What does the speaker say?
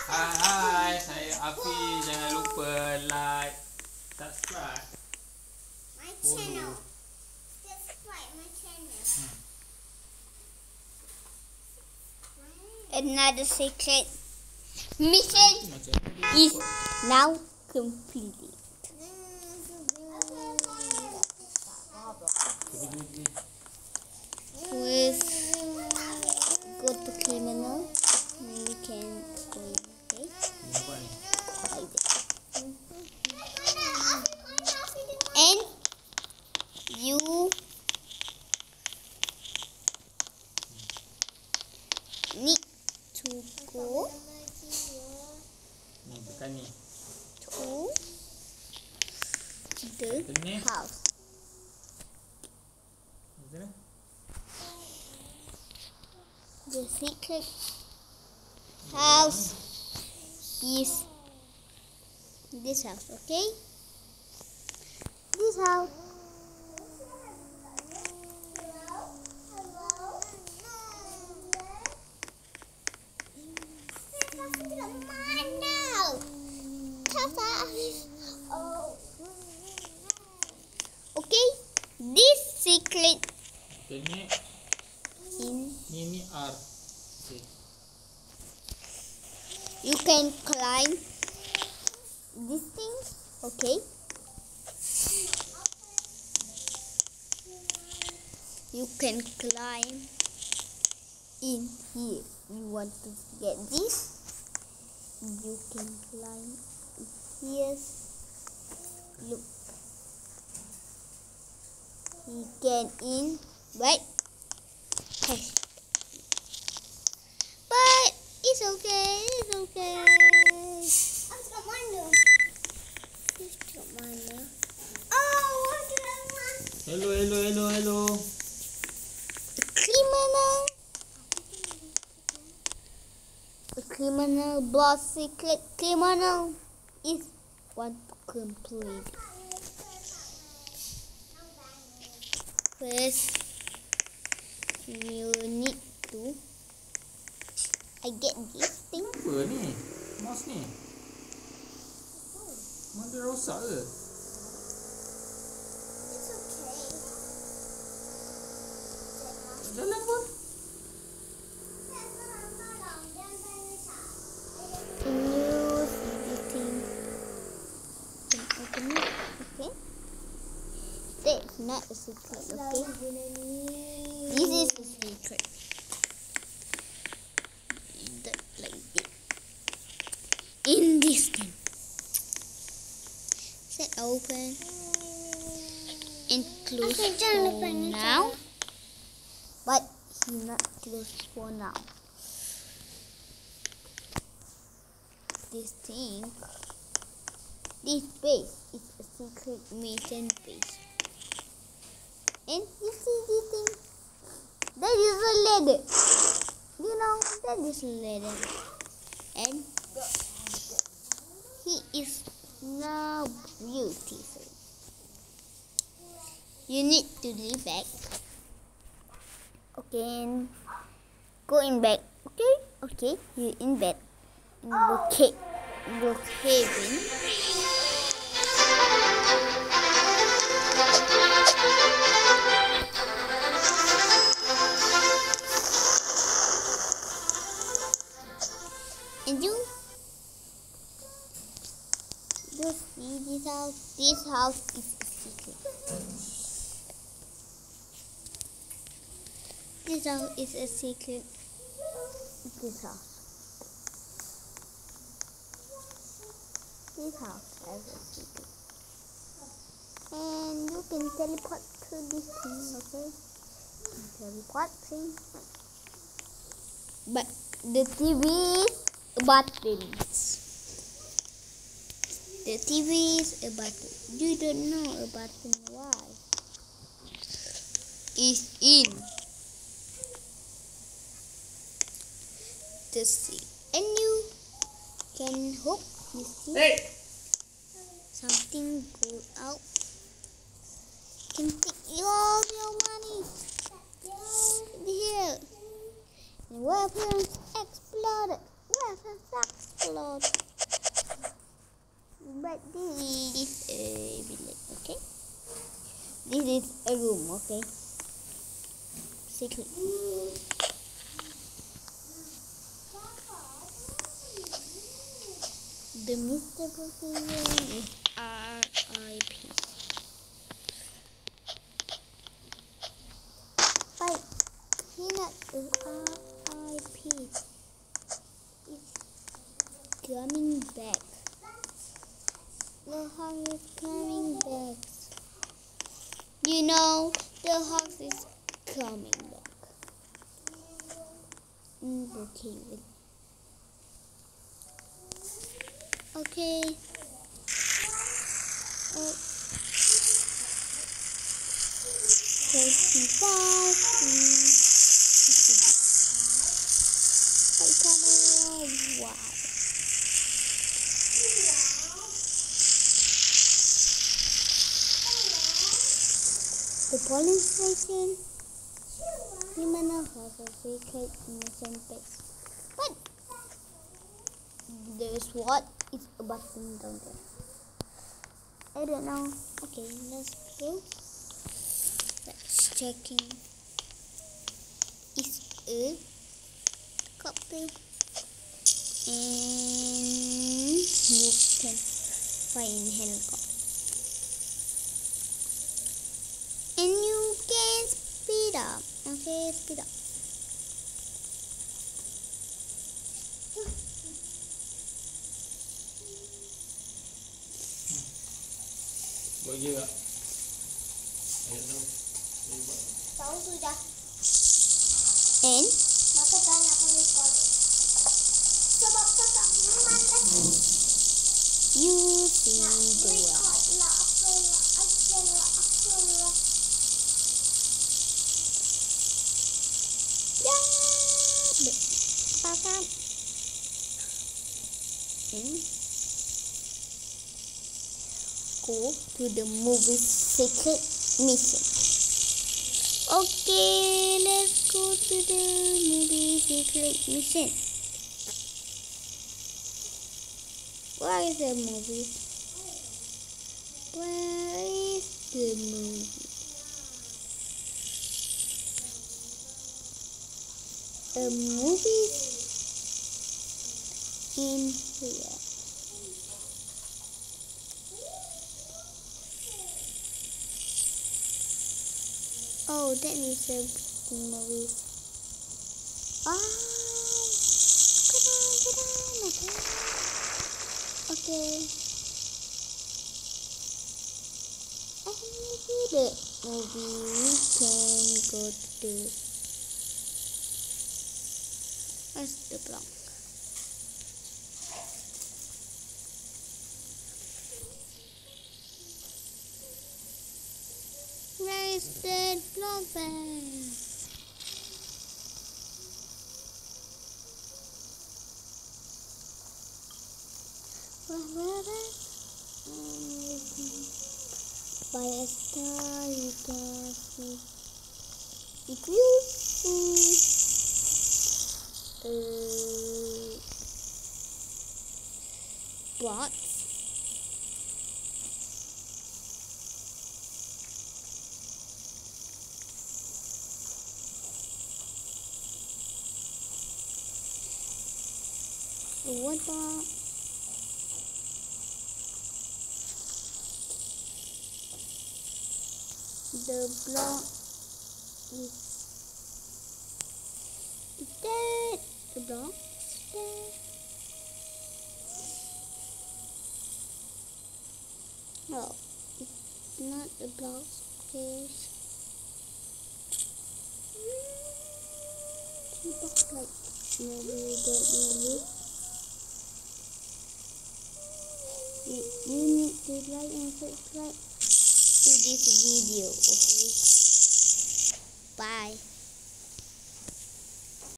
Hai, saya Afi. Jangan lupa like, subscribe my channel. Subscribe my channel. Another secret mission is now completed. First, go to criminal. You can go in, okay? Like that. And you need to go Bukan ni. to the house. The secret house is this house, okay? This house. Okay, this secret Okay, ni R. Okay. you can climb this thing, okay? You can climb in here. You want to get this? You can climb here. Look. You can in, right? But it's okay. It's okay. Hello. A criminal boss secret criminal is want to complete. First, you need to. I get this thing. Apa ni? Mouse ni. Mana dia rosak ke? It's okay. Jalan pun. Use this thing. Can open it, okay? That's not a secret, okay? This is a secret. Like this. In this thing. Set open and close for now. But he's not closed for now. This thing, this base is a secret mission base. And you see this thing? That is a ladder. You know, that is a ladder. And he is now beautiful. You need to leave back. Okay, and go in bed. Okay, you in bed. In the cabin. And you just see this house. This house is a secret. This house is a secret. This house. This house has a secret. And you can teleport to this thing, okay? Teleport thing. But the TV is a button. The TV is a button. You don't know a button why? It's in the sea. And you can hope you see something go out. Can take all your money. Here. And weapons exploded. Weapons exploded. lot. But this is a village, okay? This is a room, okay? Secret. The Mr. Pavilion is R.I.P. But peanut is R.I.P. It's coming back. The hawk is coming back. You know, the hawk is coming back. In the cave. Okay. Oh. 35. I don't know why. The police station. Humana has a secret mission base. But the SWAT is a button down there. I don't know. Okay, let's go. Let's checking. It's a copy. And you can find helicopter. And you can speed up. Okay, speed up. Buat je tak? Ayat tahu. Tahu sudah. And? Kenapa tak nak record? Sebab kakak memandang. You see the world. Yeah. Kakak. Go to the movie secret mission. Okay, let's go to the movie secret mission. Where is the movie? Where is the movie? A movie in here. Oh, that is a movie. Ah, get on, okay. Okay. And maybe the movie we can go to. Where's the block? Where is the block bag? By a star you can see. If you see bots, what about the block is dead. The block is dead. Oh, it's not the block space. It looks like maybe that movie. You need to like and subscribe to this video, okay? Bye.